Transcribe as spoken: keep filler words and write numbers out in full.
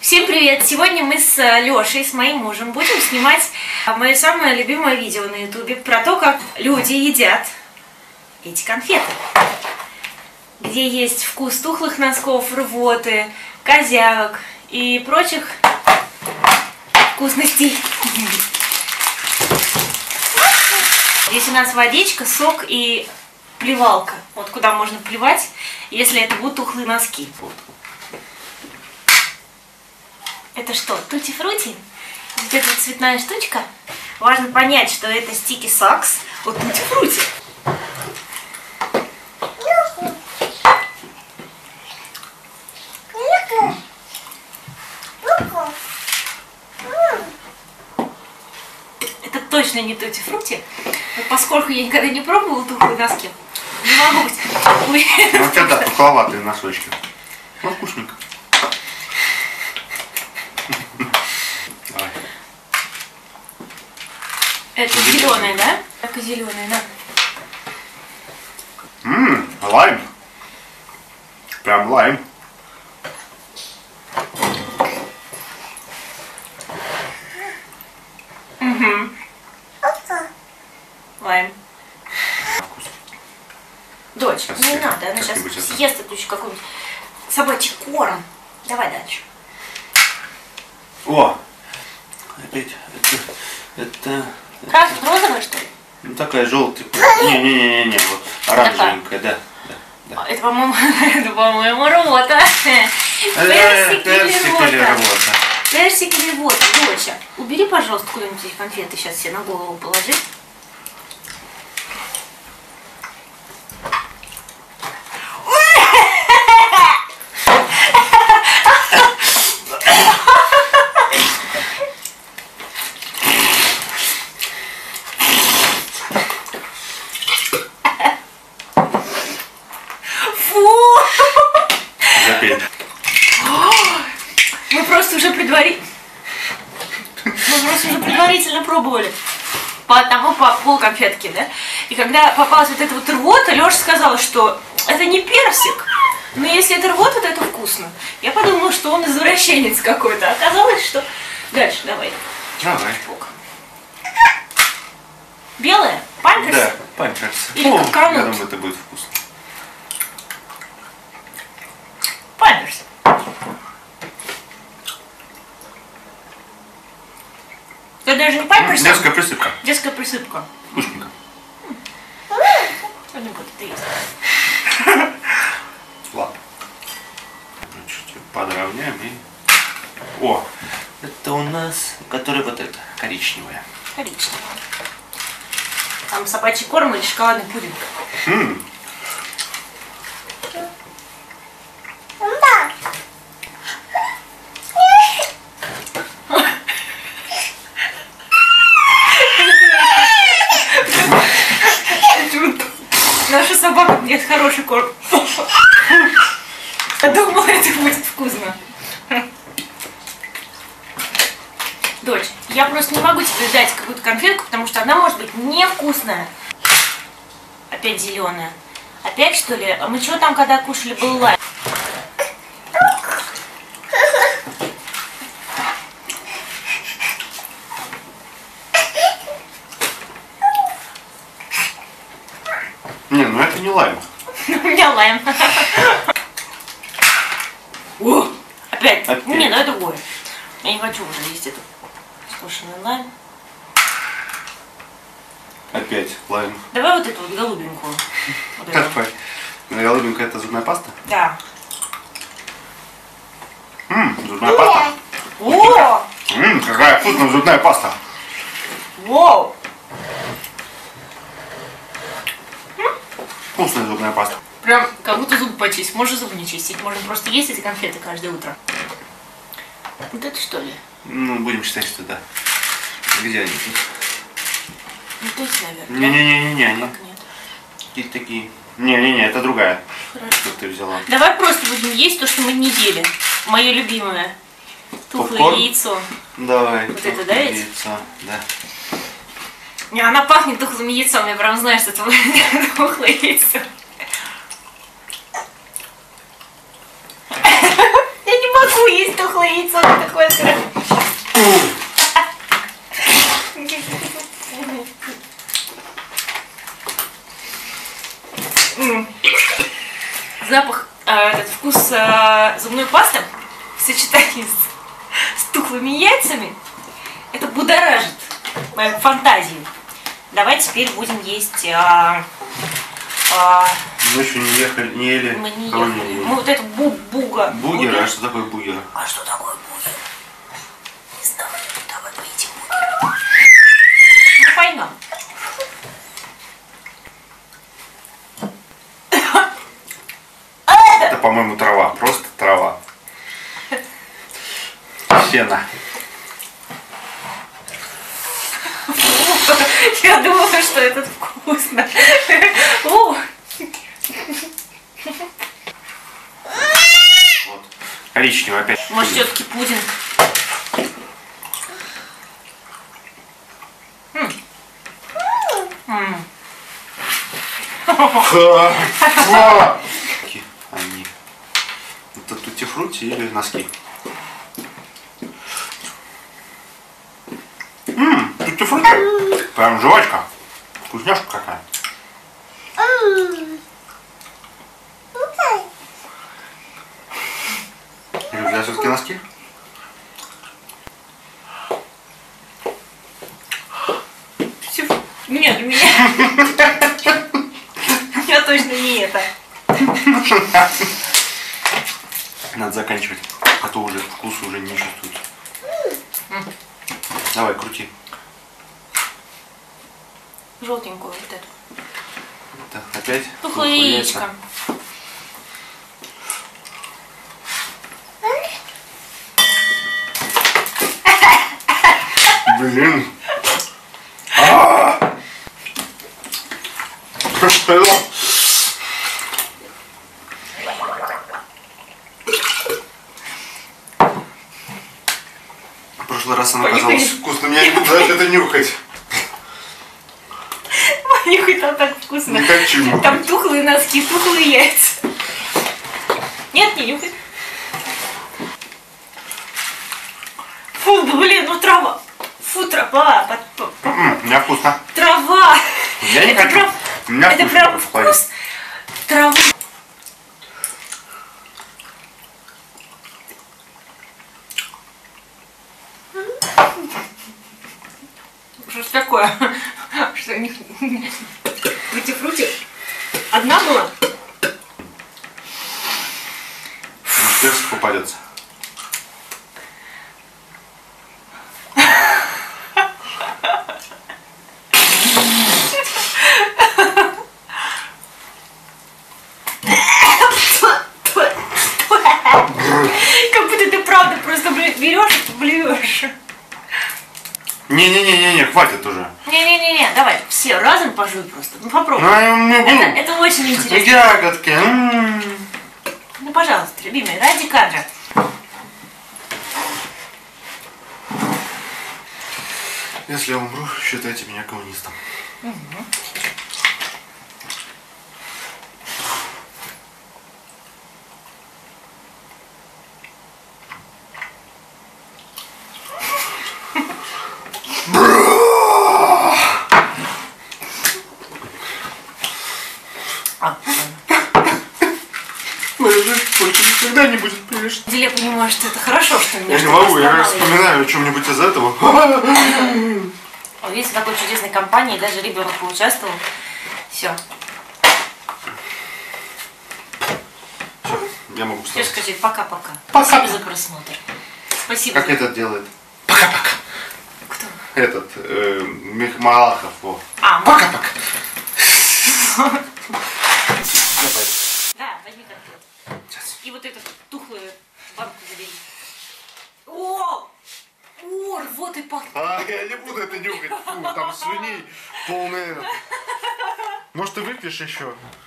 Всем привет! Сегодня мы с Лешей, с моим мужем, будем снимать мое самое любимое видео на ютубе про то, как люди едят эти конфеты. Где есть вкус тухлых носков, рвоты, козявок и прочих вкусностей. Здесь у нас водичка, сок и плевалка. Вот куда можно плевать, если это будут тухлые носки. Это что, тути-фрути? Вот эта вот цветная штучка. Важно понять, что это стики сакс от тути-фрути. Это точно не тути-фрути. Но поскольку я никогда не пробовала тухлые носки, не могу быть уверена. Ну, когда тухловатые носочки. Ну, вкусненько. Давай. Это зеленая, да? Так и зеленая, да. Ммм, лайм. Прям лайм. Угу. Лайм. Дочь, сейчас не надо, она сейчас съест эту еще какой-нибудь собачий корм. Давай дальше. О! Опять это... это... Крас, розовая, что ли? Ну такая желтая. Не-не-не-не, вот оранжевенькая, да. да, да. Это, по-моему, это, по-моему, рвота. Персик или рвота. Персик или рвота. Доча, убери, пожалуйста, куда-нибудь эти конфеты, сейчас все на голову положи. Мы просто уже предварительно, мы просто уже предварительно пробовали по одному по пол конфетки, да? И когда попалась вот эта вот рвота, Леша сказала, что это не персик, но если это рвота, то это вкусно. Я подумала, что он извращенец какой-то. Оказалось, что... Дальше, давай. Давай. Белая? Памперс? Да, памперс. Или О, коконут? я думаю, это будет вкусно. Памперс. Это даже не памперс. Детская присыпка. Детская присыпка. Вкусненько. Что не будет, это есть. Ладно. Чуть подровняем и... О! Это у нас, который вот это, коричневая. Коричневая. Там собачий корм или шоколадный пудинг. М-м. Наша собака нет хороший корм. Я думала, это будет вкусно. Дочь, я просто не могу тебе дать какую-то конфетку, потому что она может быть невкусная. Опять зеленая. Опять, что ли? А мы что там, когда кушали, был лайм? Не, ну это не лайм. У меня лайм. О, опять. Опять. Не, ну это другое. Я не хочу уже есть эту сушеный лайм. Опять лайм. Давай вот эту вот голубенькую. Вот эту. Какой? Голубенькая — это зубная паста? Да. Ммм, зубная паста. О! Ммм, какая вкусная зубная паста. Воу! Вкусная зубная паста. Прям как будто зубы почистить. Можно зубы не чистить. Можно просто есть эти конфеты каждое утро. Вот это что ли? Ну, будем считать, что да. Где они тут? Вот эти, наверное. Не-не-не-не, они Как нет? какие-то такие. Не-не-не, это другая. Хорошо. Что ты взяла? Давай просто будем есть то, что мы не ели. Мое любимое. Тухлое Попкорн? яйцо. Давай. Вот это, да, ведь? Яйцо, да. Не, она пахнет тухлым яйцом. Я прям знаю, что это тухлое яйцо. Я не могу есть. тухлое яйцо такое страшное. Запах, э, этот вкус э, зубной пасты в сочетании с, с тухлыми яйцами, это будоражит мою фантазию. Давай теперь будем есть... Э, э, Мы еще не ехали, не ели. мы не Кого ехали. не ели? Мы вот это бу буга. Бугер? бугер. А что такое бугер? А что такое бугер? Не знаю. Давай поедим бугер. Ну, поймем. Это, по-моему, трава. Просто трава. Сено. Я думала, что это вкусно. О! Вот. Коричневый опять. Может, все-таки пудинг. М. М. Какие они? Это тутти-фрути или носки? Ммм, тутти-фрути. Прям жвачка. Вкусняшка какая. Или у тебя все-таки носки? Нет, для меня. Я точно не это. Надо заканчивать, а то уже вкус уже не чувствуется. Давай, крути. Желтенькую вот эту. Так, опять? Тухлое яичко. Блин. А! Что это? В прошлый раз она казалась вкусным, я не буду это нюхать. Нюхай, там так вкусно. Не хочу нюхать. Там тухлые носки, тухлые яйца. Нет, не нюхай. Фу, блин, ну трава. Фу, трава. М-м, у меня вкусно. Трава. Я не это хочу. Прям, У меня это вкусно прям в плане. вкус травы. Что ж такое? Что у них фрути-фрути одна была? Может, персик попадется. Как будто ты правда просто берешь и блюешь. Не-не-не-не, хватит уже. Не-не-не, давай, все разом пожуй просто. Ну попробуй. Ну, я не буду. Это, это очень интересно. Ягодки. М-м-м. Ну, пожалуйста, любимый, ради кадра. Если я умру, считайте меня коммунистом. Угу. Моя жизнь больше никогда не будет прежней. Деле понимаю, что это хорошо, что меня Я не могу, я вспоминаю о чем-нибудь из этого. Видите, в такой чудесной компании даже ребенок поучаствовал. Все. Все, я могу Все, встать. скажи пока-пока. Пока. Спасибо за просмотр. Спасибо. Как за... этот делает? Пока-пока. Кто? Этот, э, Мих Малахов. Во. А, Пока-пока. да, возьми конфет. И вот эту тухлую банку забери. О! О, рвоты пахнет. А, я не буду это нюхать. Фу, там слюней полные. Может, ты выпьешь еще?